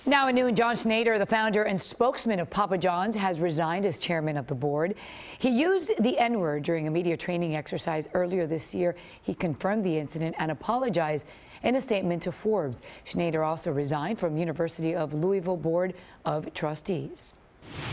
Now at noon, John Schnatter, the founder and spokesman of Papa John's, has resigned as chairman of the board. He used the N-word during a media training exercise earlier this year. He confirmed the incident and apologized in a statement to Forbes. Schnatter also resigned from University of Louisville Board of Trustees.